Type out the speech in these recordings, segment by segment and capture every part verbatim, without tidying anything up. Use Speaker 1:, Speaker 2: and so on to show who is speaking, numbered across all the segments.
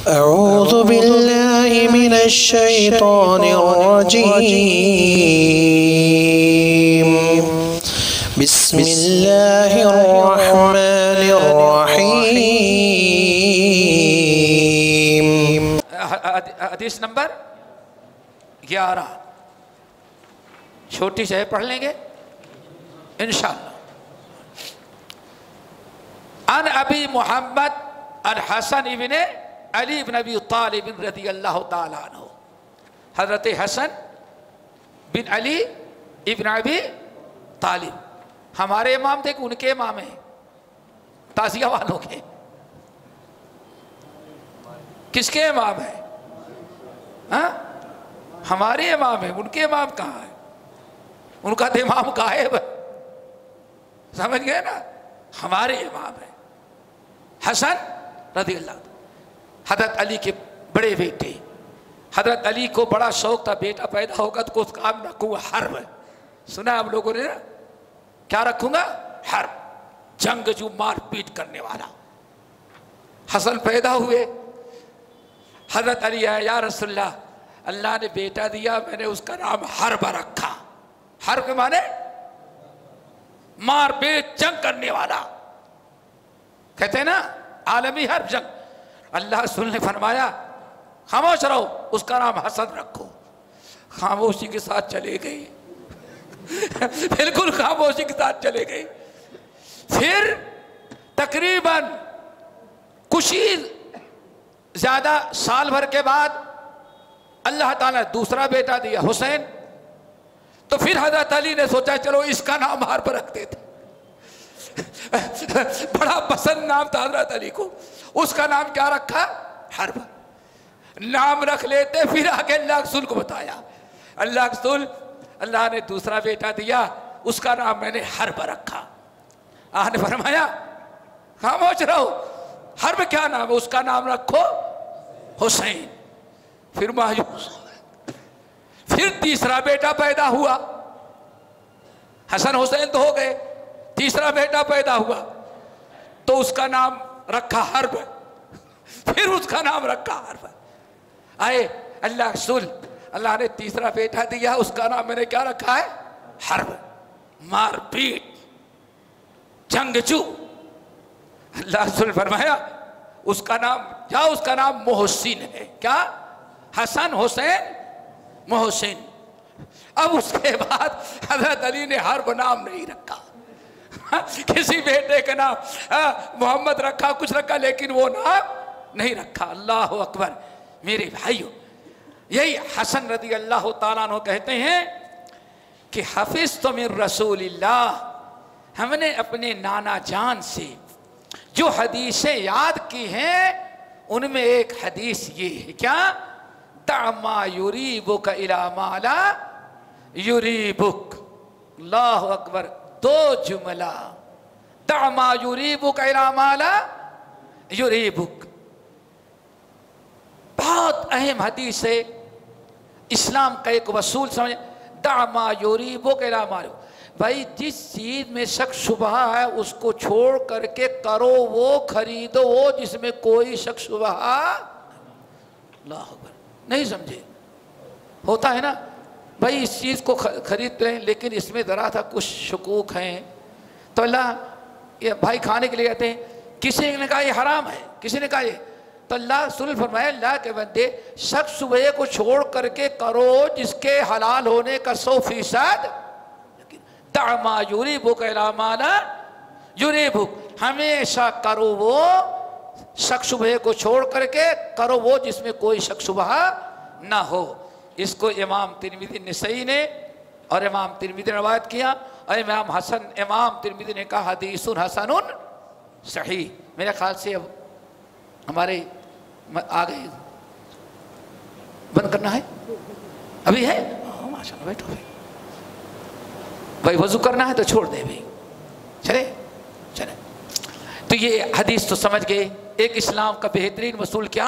Speaker 1: अऊज़ु बिल्लाहि मिनश शैतानिर रजीम। बिस्मिल्लाहिर रहमानिर रहीम।
Speaker 2: हदीस नंबर ग्यारह, छोटी से पढ़ लेंगे इंशाअल्लाह। अन अबी मोहम्मद अल हसन इब्ने अली इब्न अबी तालिब रज़ियल्लाहु ताला अन्हु। हज़रत हसन बिन अली इब्न अबी तालिब हमारे इमाम थे कि उनके इमाम हैं? ताज़िया वालों के। किसके इमाम है? हाँ, हमारे इमाम है। उनके इमाम कहाँ है? उनका तो इमाम गायब है। समझ गए ना? हमारे इमाम है हसन रज़ियल्लाहु। हज़रत अली के बड़े बेटे। हज़रत अली को बड़ा शौक था बेटा पैदा होगा तो उसका नाम रखूंगा हर्ब। सुना आप लोगों ने ना? क्या रखूंगा? हर्ब, जंगजू, मार पीट करने वाला। हसन पैदा हुए। हज़रत अली आया, या रसूलल्लाह, अल्लाह ने बेटा दिया, मैंने उसका नाम हर्ब रखा। हर्ब माने मार पीट जंग करने वाला, कहते हैं ना आलमी हर्ब, जंग। अल्लाह रसूल ने फरमाया खामोश रहो, उसका नाम हसन रखो। खामोशी के साथ चले गए। बिल्कुल खामोशी के साथ चले गए। फिर तकरीबन कुछ ही ज्यादा साल भर के बाद अल्लाह ताला ने दूसरा बेटा दिया, हुसैन। तो फिर हज़रत अली ने सोचा चलो इसका नाम हर्ब रख देते। बड़ा पसंद नाम था हज़रत अली को। उसका नाम क्या रखा? हर्ब। नाम रख लेते। फिर आगे अल्लाह रसूल को बताया, अल्लाह रसूल, अल्लाह ने दूसरा बेटा दिया, उसका नाम मैंने हर्ब रखा। आपने फरमाया खामोश रहो, हर्ब क्या नाम है? उसका नाम रखो हुसैन। फिर मायूस। फिर तीसरा बेटा पैदा हुआ। हसन हुसैन तो हो गए, तीसरा बेटा पैदा हुआ तो उसका नाम रखा हर्ब। फिर उसका नाम रखा हर्ब। आए अल्लाह रसूल, अल्लाह ने तीसरा बेटा दिया, उसका नाम मैंने क्या रखा है? हर्ब, मारपीट, जंगजू। अल्लाह रसूल फरमाया उसका नाम क्या? उसका नाम मोहसिन है। क्या? हसन हुसैन मोहसिन। अब उसके बाद हजरत अली ने हर्ब नाम नहीं रखा। किसी बेटे का नाम मोहम्मद रखा, कुछ रखा, लेकिन वो नाम नहीं रखा। अल्लाह अकबर। मेरे भाइयों, यही हसन रज़ियल्लाहु ताला अन्हु कहते हैं कि हफिज़ तो मिन रसूलिल्लाह, हमने अपने नाना जान से जो हदीसें याद की हैं उनमें एक हदीस ये है, क्या? दअमा युरीबुक इला मा ला युरीबुक। अल्लाह अकबर। दो जुमला, दअमा युरीबुक इला मा ला युरीबुक। बहुत अहम हदीस है, इस्लाम का एक वसूल समझ। दअमा युरीबुक इला मा ला, भाई जिस चीज में शक शुबहा है उसको छोड़ करके करो वो, खरीदो वो जिसमें कोई शक शुबहा। अल्लाह अकबर। नहीं समझे? होता है ना भाई, इस चीज़ को खरीद रहे हैं लेकिन इसमें ज़रा था कुछ शकूक हैं, तो अल्लाह, ये भाई खाने के लिए कहते हैं, किसी ने कहा ये हराम है, किसी ने कहा ये, तो अल्लाह रसूल फरमाया अल्लाह के बंदे शक शुबहे को छोड़ करके करो जिसके हलाल होने का सौ फीसद। दअमा युरीबुक इला मा ला युरीबुक, हमेशा करो वो, शक शुबहे को छोड़ करके करो वो जिसमें कोई शक शुबहा ना हो। इसको इमाम तिरमिज़ी नसई ने और इमाम तिरमिज़ी ने रवायत किया, और इमाम हसन इमाम तिरमिज़ी ने कहा हदीसुन हसनुन सही। मेरे ख्याल से अब हमारे आ गए, बंद करना है अभी है? माशाअल्लाह, बैठो भाई, भाई वजू करना है तो छोड़ दे भाई, चले चले। तो ये हदीस तो समझ गए। एक इस्लाम का बेहतरीन वसूल क्या?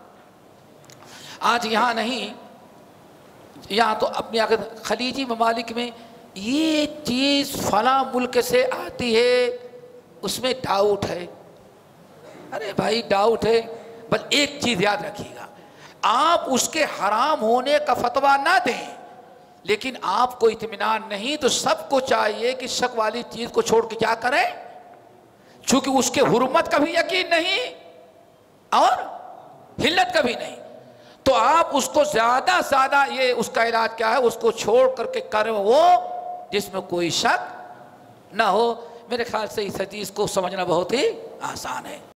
Speaker 2: आज यहाँ नहीं, यहाँ तो अपने आगे खलीजी ममालिक में ये चीज़ फला मुल्क से आती है, उसमें डाउट है। अरे भाई डाउट है, पर एक चीज याद रखिएगा, आप उसके हराम होने का फतवा ना दें, लेकिन आपको इत्मीनान नहीं तो सबको चाहिए कि शक वाली चीज को छोड़ के क्या करें, चूंकि उसके हुर्मत का भी यकीन नहीं और हिल्लत का भी नहीं, तो आप उसको ज्यादा ज्यादा, ये उसका इलाज क्या है, उसको छोड़ करके करें वो जिसमें कोई शक ना हो। मेरे ख्याल से इस हदीस को समझना बहुत ही आसान है।